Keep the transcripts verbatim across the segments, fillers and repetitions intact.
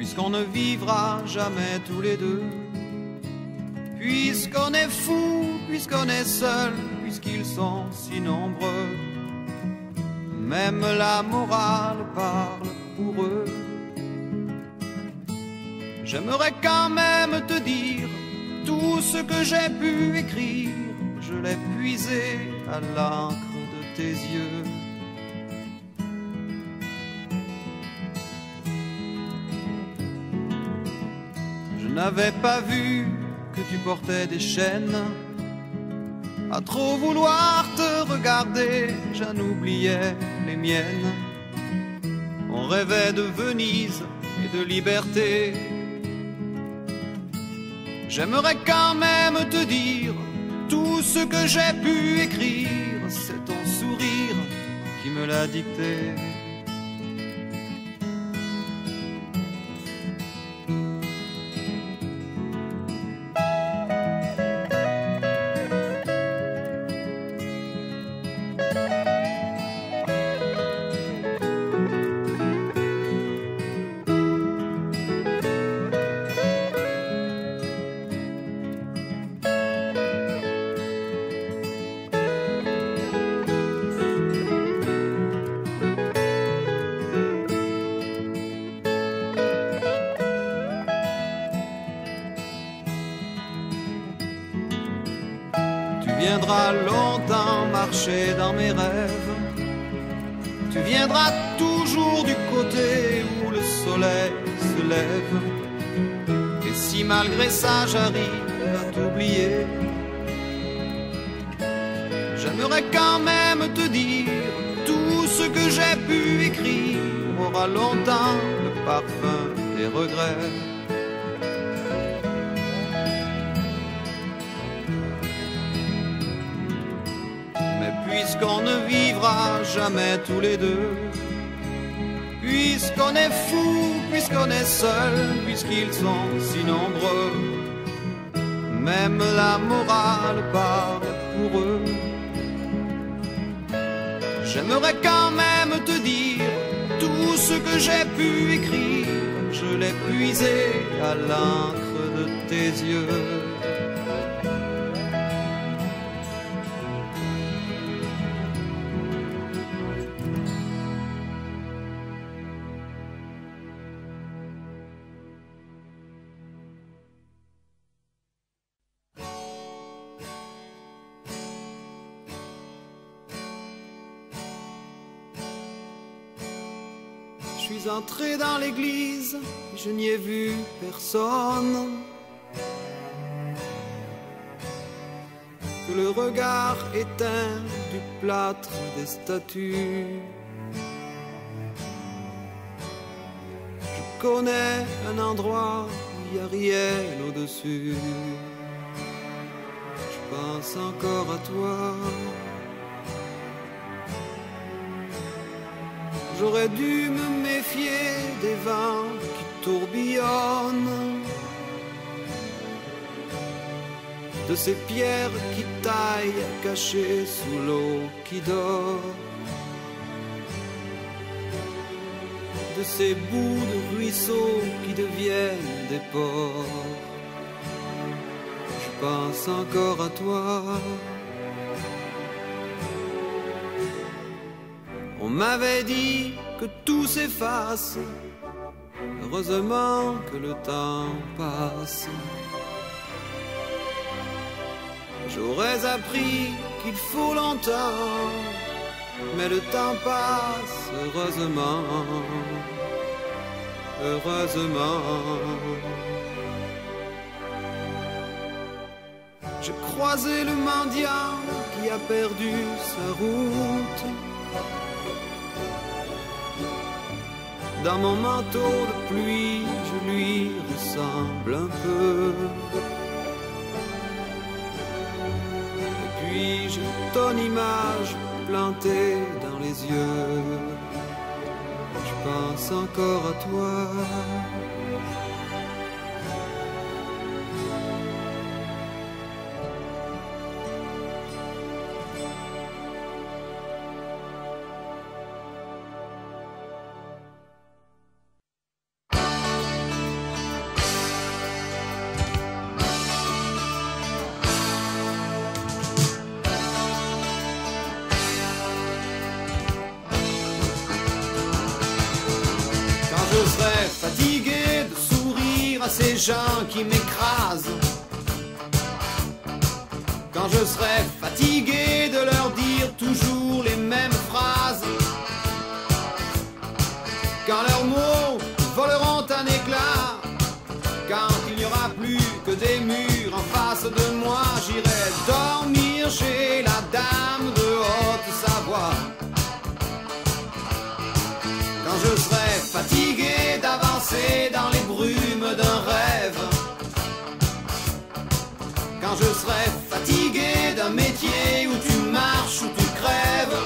puisqu'on ne vivra jamais tous les deux. Puisqu'on est fou, puisqu'on est seul, puisqu'ils sont si nombreux, même la morale parle pour eux. J'aimerais quand même te dire tout ce que j'ai pu écrire, je l'ai puisé à l'encre de tes yeux. Je n'avais pas vu que tu portais des chaînes. À trop vouloir te regarder, j'en oubliais les miennes. On rêvait de Venise et de liberté. J'aimerais quand même te dire tout ce que j'ai pu écrire, c'est ton sourire qui me l'a dicté. Tu viendras longtemps marcher dans mes rêves. Tu viendras toujours du côté où le soleil se lève. Et si malgré ça j'arrive à t'oublier, j'aimerais quand même te dire tout ce que j'ai pu écrire aura longtemps le parfum des regrets. Puisqu'on ne vivra jamais tous les deux, puisqu'on est fou, puisqu'on est seul, puisqu'ils sont si nombreux, même la morale parle pour eux. J'aimerais quand même te dire tout ce que j'ai pu écrire, je l'ai puisé à l'encre de tes yeux. Je suis entré dans l'église, je n'y ai vu personne que le regard éteint du plâtre des statues. Je connais un endroit où il n'y a rien au-dessus. Je pense encore à toi. J'aurais dû me méfier des vents qui tourbillonnent, de ces pierres qui taillent cachées sous l'eau qui dort, de ces bouts de ruisseaux qui deviennent des ports. Je pense encore à toi. On m'avait dit que tout s'efface, heureusement que le temps passe. J'aurais appris qu'il faut longtemps, mais le temps passe, heureusement, heureusement. J'ai croisé le mendiant qui a perdu sa route. Dans mon manteau de pluie, je lui ressemble un peu. Et puis j'ai ton image plantée dans les yeux. Je pense encore à toi. je serai fatigué de sourire à ces gens qui m'écrasent, quand je serai fatigué de leur dire toujours les mêmes phrases, quand leurs mots voleront un éclat, quand il n'y aura plus que des murs en face de moi, j'irai dormir chez la dame de Haute-Savoie. Quand je serai fatigué d'avancer dans les brumes d'un rêve, quand je serai fatigué d'un métier où tu marches, où tu crèves,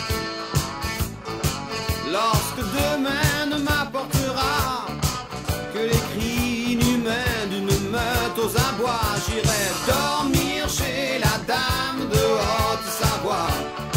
lorsque demain ne m'apportera que les cris inhumains d'une meute aux abois, j'irai dormir chez la dame de Haute-Savoie.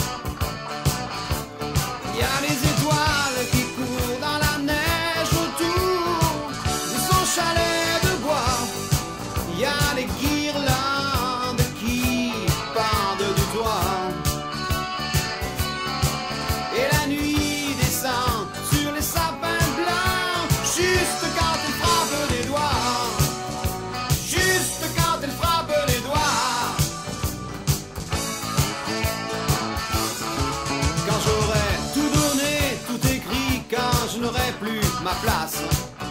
Il y a les étoiles qui courent dans la neige autour de son chalet de bois. Il y a les guirlandes qui pendent du toit. Et la nuit descend sur les sapins blancs, juste quand elle frappe les doigts. Juste quand elle frappe les doigts. Quand j'aurai tout donné, tout écrit, quand je n'aurai plus ma place,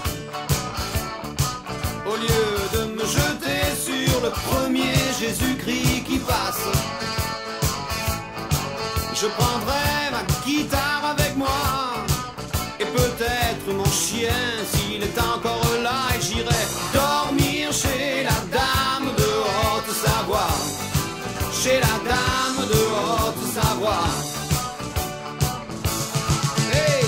au lieu de me jeter sur le premier Jésus-Christ qui passe, je prendrai ma guitare avec moi et peut-être mon chien s'il est encore là, et j'irai dormir chez la dame de Haute-Savoie. Chez la dame de Haute-Savoie. Hey!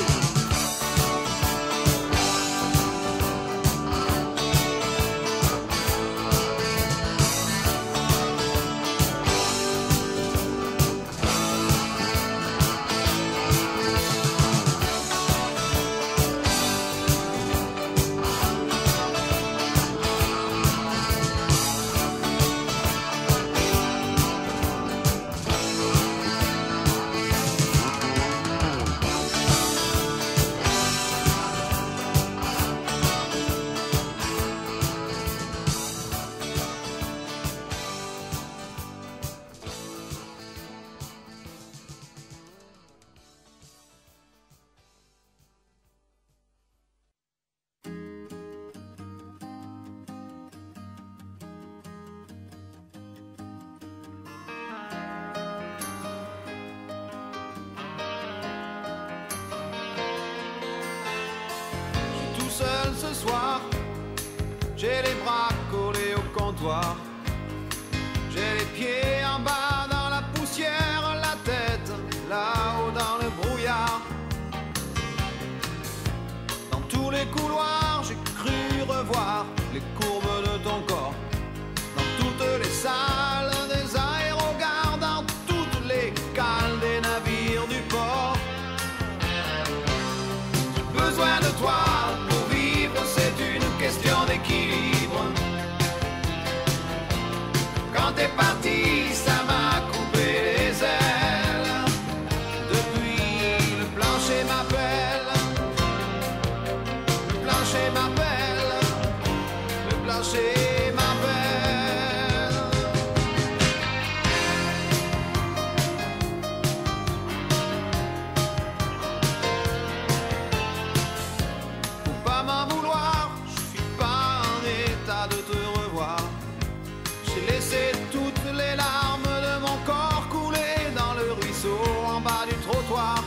Seul ce soir, j'ai les bras collés au comptoir, j'ai les pieds en bas dans la poussière, la tête là-haut dans le brouillard. Dans tous les couloirs, j'ai cru revoir les courbes de ton corps, dans toutes les salles des aérogares, dans toutes les cales des navires du port. J'ai besoin de toi. C'est une question d'équilibre. Quand t'es parti, ça m'a coupé les ailes. Depuis, le plancher m'appelle. Le plancher m'appelle. Le plancher m'appelle. Faut pas m'en vouloir, je suis pas en état de te revoir. J'ai laissé toutes les larmes de mon corps couler dans le ruisseau en bas du trottoir.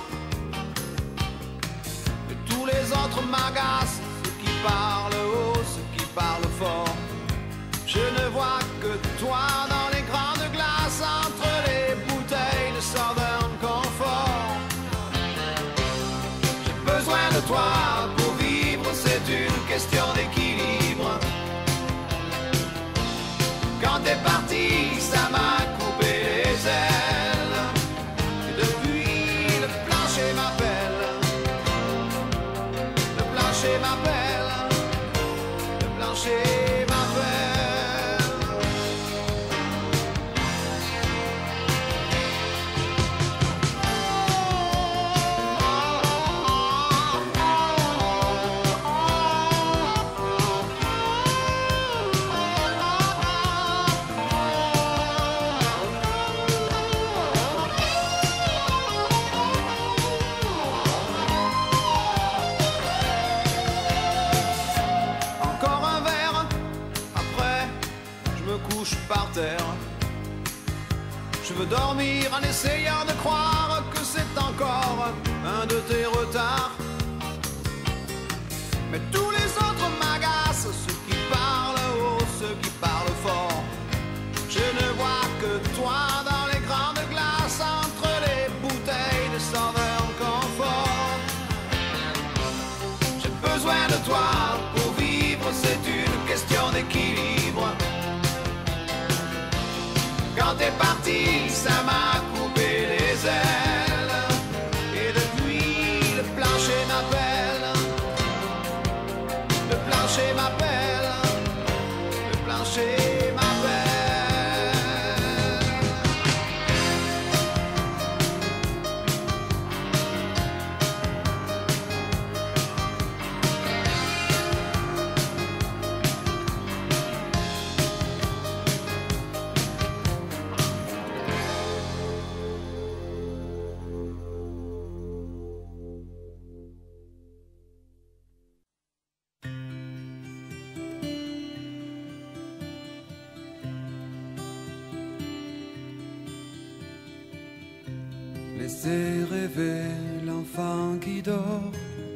Et tous les autres m'agacent, ceux qui parlent haut, ceux qui parlent fort. Je ne vois que toi dans les grandes glaces, entre les bouteilles de Southern Comfort. J'ai besoin de toi pour vivre, c'est une question d'équilibre. Quand t'es parti, ça m'a coupé les ailes. Et depuis, le plancher m'appelle. Le plancher m'appelle. Le plancher m'appelle. Oh, oh, oh, oh. dormir en essayant de croire que c'est encore un de tes retards. Mais tous les autres m'agacent, ceux qui parlent haut, ceux qui parlent fort. Je ne vois que toi dans les grandes glaces, entre les bouteilles de Southern Comfort. J'ai besoin de toi pour vivre, c'est une question d'équilibre. Quand t'es parti, ça m'a coupé les ailes. Et depuis, le plancher m'appelle. Le plancher m'appelle. Le plancher m'appelle. Laissez rêver l'enfant qui dort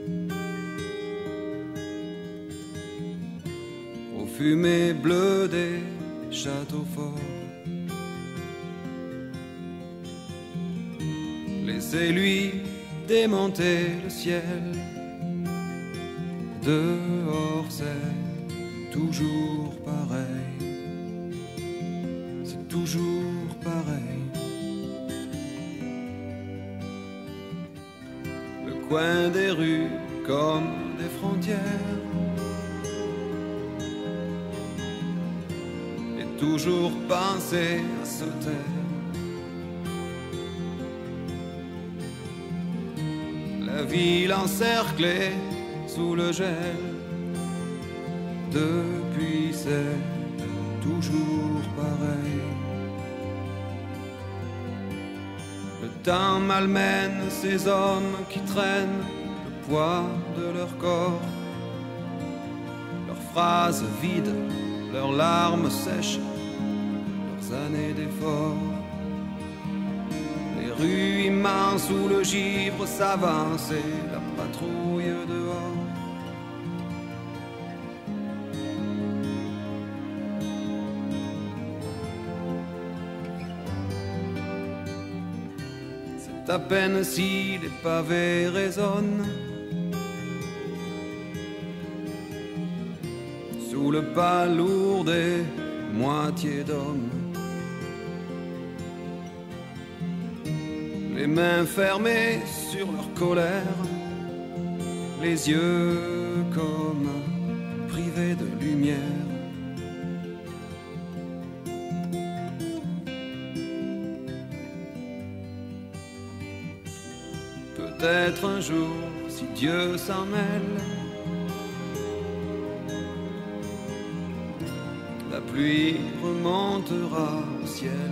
aux fumées bleues des châteaux forts. Laissez-lui démonter le ciel. Dehors c'est toujours pareil. C'est toujours pareil. Coin des rues comme des frontières, et toujours penser à se taire. La ville encerclée sous le gel, depuis c'est toujours pareil. Le temps malmène ces hommes qui traînent le poids de leur corps, leurs phrases vides, leurs larmes sèches, leurs années d'efforts. Les rues immenses où le givre s'avance et la patrouille dehors. À peine si les pavés résonnent sous le pas lourd des moitiés d'hommes, les mains fermées sur leur colère, les yeux comme privés de lumière. Peut-être un jour, si Dieu s'en mêle, la pluie remontera au ciel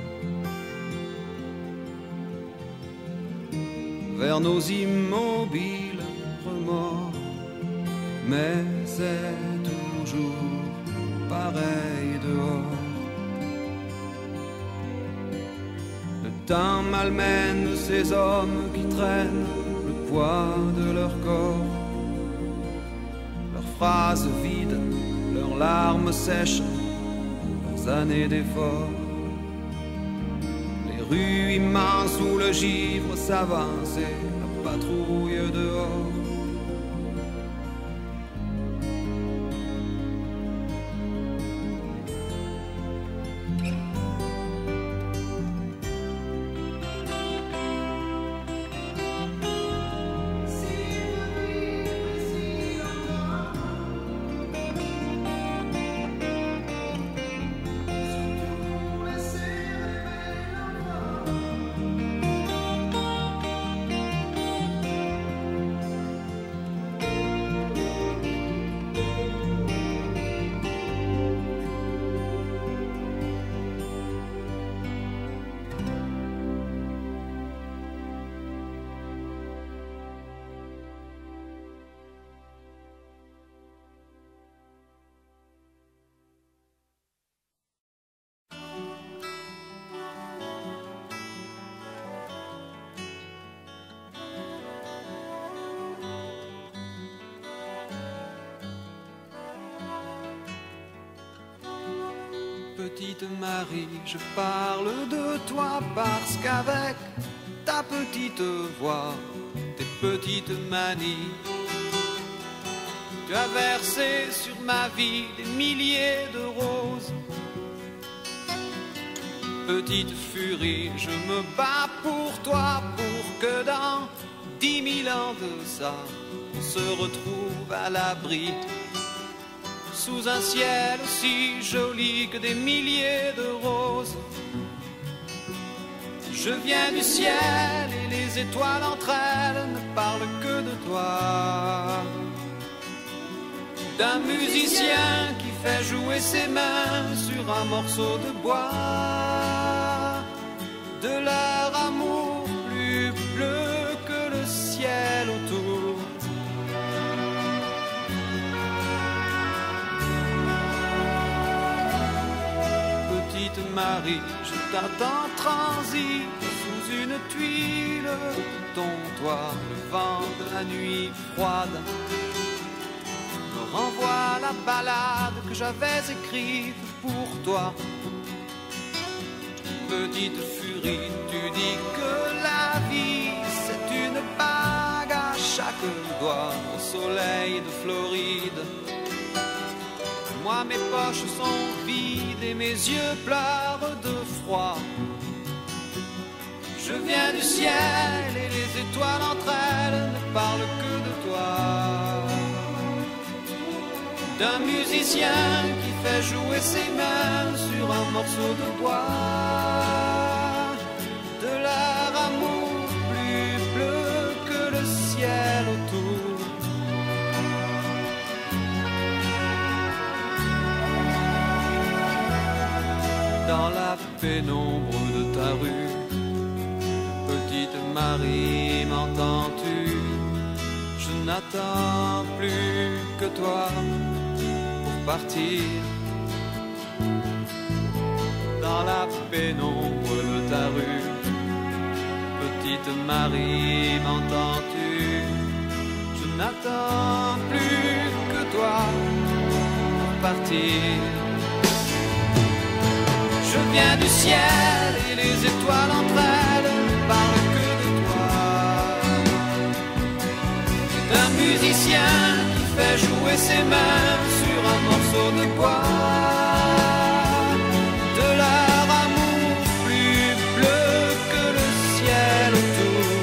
vers nos immobiles remords. Mais c'est toujours pareil dehors. Le temps malmène ces hommes qui traînent le poids de leur corps, leurs phrases vides, leurs larmes sèches, leurs années d'efforts. Les rues immenses où le givre s'avance et la patrouille dehors. Petite Marie, je parle de toi parce qu'avec ta petite voix, tes petites manies, tu as versé sur ma vie des milliers de roses. Petite furie, je me bats pour toi, pour que dans dix mille ans de ça, on se retrouve à l'abri, sous un ciel aussi joli que des milliers de roses. Je viens du ciel et les étoiles entre elles ne parlent que de toi. D'un musicien qui fait jouer ses mains sur un morceau de bois, de leur amour plus bleu que le ciel autour. Petite Marie, je t'attends transi sous une tuile de ton toit. Le vent de la nuit froide me renvoie la ballade que j'avais écrite pour toi. Petite furie, tu dis que la vie c'est une bague à chaque doigt au soleil de Floride. Moi mes poches sont vides et mes yeux pleurent de froid. Je viens du ciel et les étoiles entre elles ne parlent que de toi. D'un musicien qui fait jouer ses mains sur un morceau de bois, de leur amour plus bleu que le ciel autour. Dans la pénombre de ta rue, petite Marie, m'entends-tu? Je n'attends plus que toi pour partir. Dans la pénombre de ta rue, petite Marie, m'entends-tu? Je n'attends plus que toi pour partir. Je viens du ciel et les étoiles entre elles ne parlent que de toi. D'un musicien qui fait jouer ses mains sur un morceau de bois, de leur amour plus bleu que le ciel autour.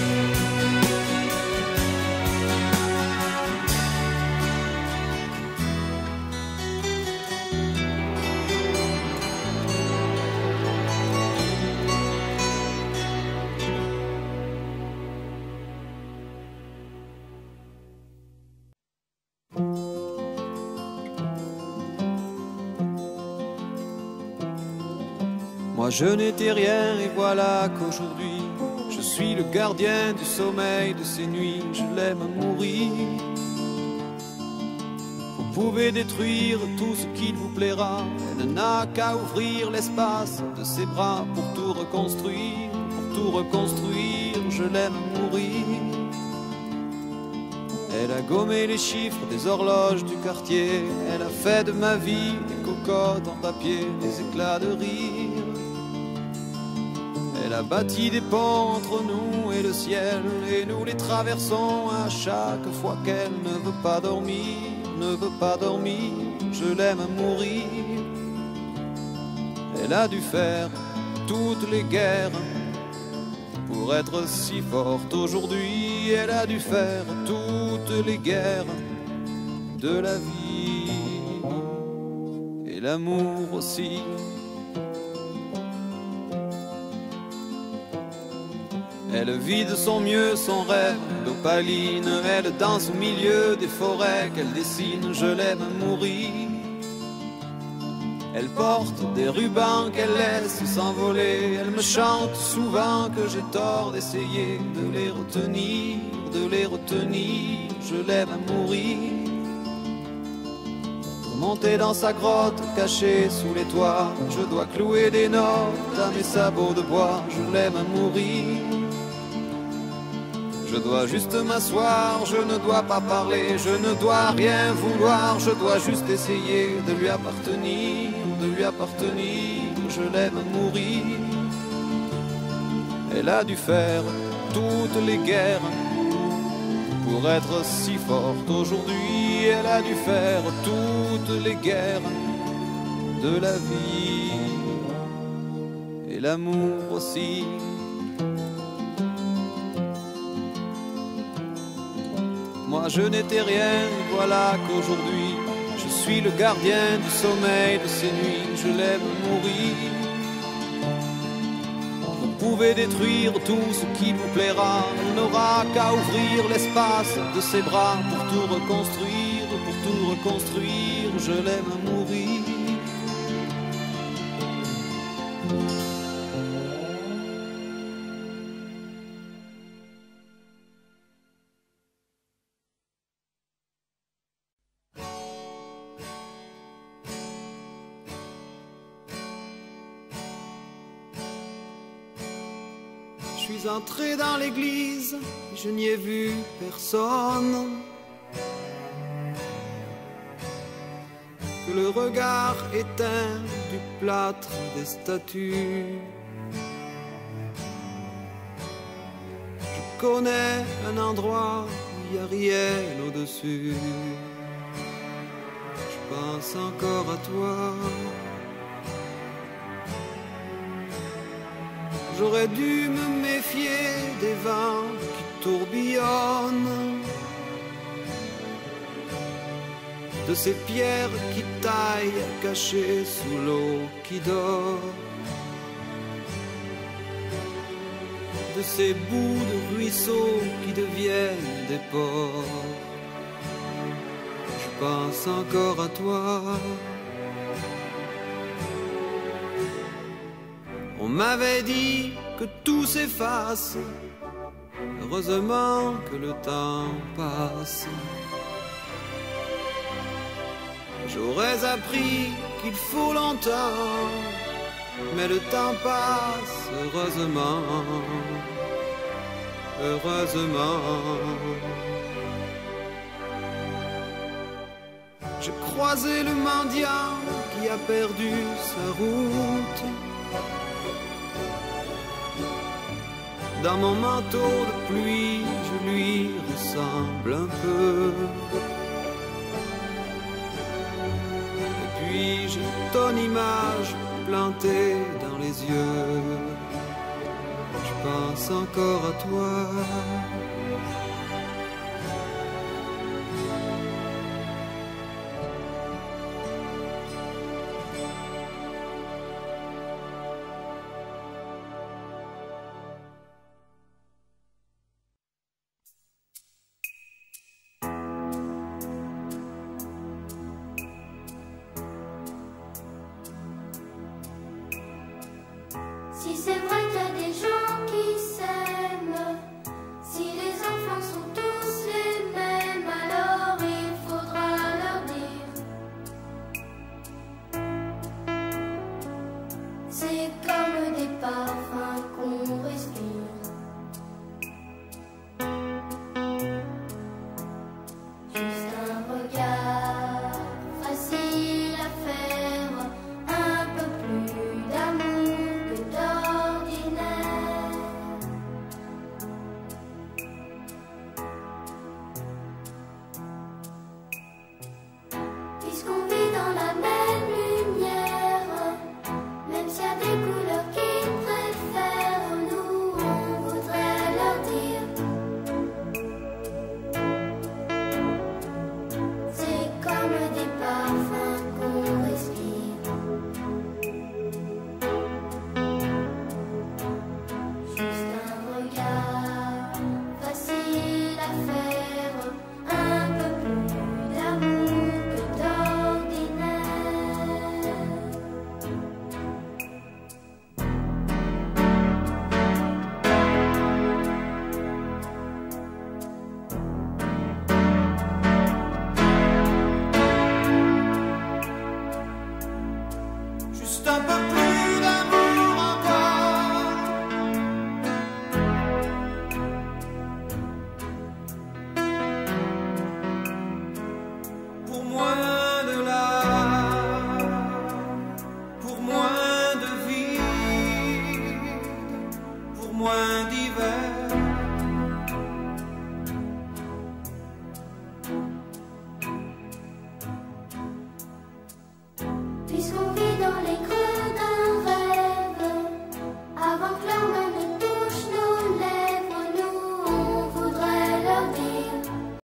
Moi je n'étais rien et voilà qu'aujourd'hui je suis le gardien du sommeil de ces nuits. Je l'aime à mourir. Vous pouvez détruire tout ce qu'il vous plaira, elle n'a qu'à ouvrir l'espace de ses bras pour tout reconstruire, pour tout reconstruire. Je l'aime à mourir. Elle a gommé les chiffres des horloges du quartier, elle a fait de ma vie des cocottes en papier, des éclats de rire. Elle a bâti des ponts entre nous et le ciel, et nous les traversons à chaque fois qu'elle ne veut pas dormir, ne veut pas dormir. Je l'aime à mourir. Elle a dû faire toutes les guerres pour être si forte aujourd'hui. Elle a dû faire toutes les guerres de la vie et l'amour aussi. Elle vit de son mieux son rêve d'opaline, elle danse au milieu des forêts qu'elle dessine. Je l'aime à mourir. Elle porte des rubans qu'elle laisse s'envoler, elle me chante souvent que j'ai tort d'essayer de les retenir, de les retenir. Je l'aime à mourir. Pour monter dans sa grotte cachée sous les toits, je dois clouer des notes à mes sabots de bois. Je l'aime à mourir. Je dois juste m'asseoir, je ne dois pas parler, je ne dois rien vouloir, je dois juste essayer de lui appartenir. de lui appartenir, je l'aime mourir. Elle a dû faire toutes les guerres pour être si forte aujourd'hui. Elle a dû faire toutes les guerres de la vie et l'amour aussi. Moi je n'étais rien, voilà qu'aujourd'hui je suis le gardien du sommeil de ces nuits. Je l'aime mourir. Vous pouvez détruire tout ce qui vous plaira, on n'aura qu'à ouvrir l'espace de ses bras pour tout reconstruire, pour tout reconstruire. Je l'aime mourir. Je suis entré dans l'église, je n'y ai vu personne que le regard éteint du plâtre des statues. Je connais un endroit où il n'y a rien au-dessus. Je pense encore à toi. J'aurais dû me méfier des vents qui tourbillonnent, de ces pierres qui taillent cachées sous l'eau qui dort, de ces bouts de ruisseaux qui deviennent des ports. Je pense encore à toi. On m'avait dit que tout s'efface, heureusement que le temps passe. J'aurais appris qu'il faut longtemps, mais le temps passe, heureusement, heureusement. J'ai croisé le mendiant qui a perdu sa route. Dans mon manteau de pluie, je lui ressemble un peu. Et puis j'ai ton image plantée dans les yeux. Je pense encore à toi. Si c'est vrai